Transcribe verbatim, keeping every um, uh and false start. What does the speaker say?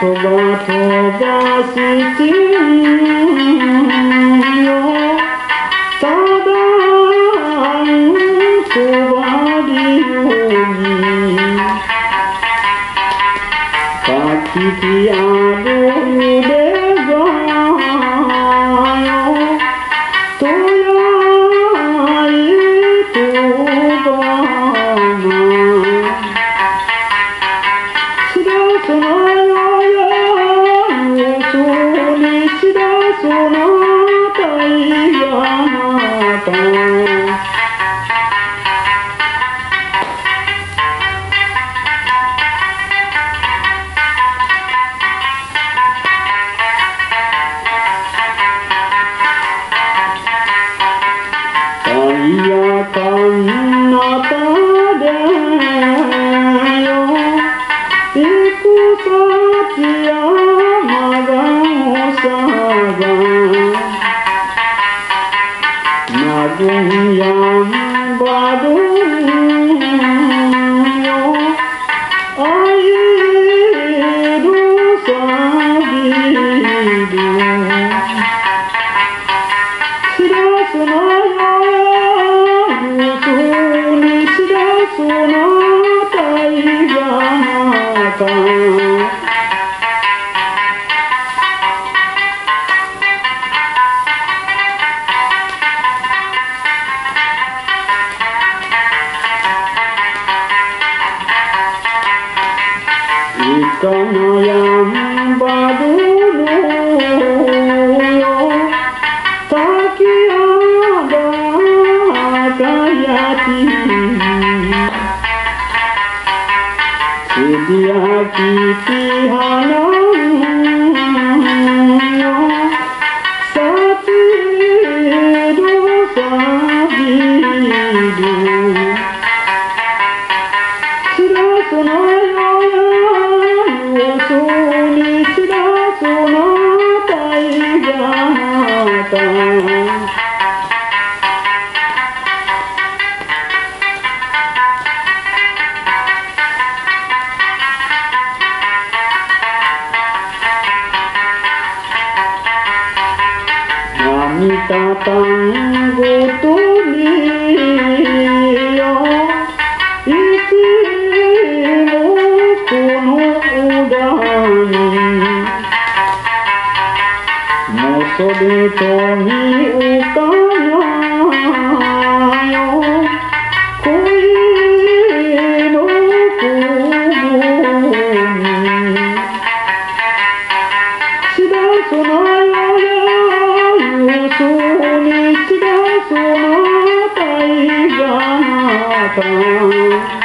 飛ば飛ばしてよただんとばりよにかききある腕がよとやいとばなしらそなややよそにしらそなたいがなたいやかんなたでよ行く先やまがおさがなぐんやんばるよあいるさびるしらすなそなたいがなたいかなやんばるのよたきあだかやきつぶやききはなんよさちるさびるしらそなややよそにしらそなたいがなた見たたんごとによいつもこの裏にもそれとみおかなよ恋のこぼにしらそなよそにしらそなたいがなた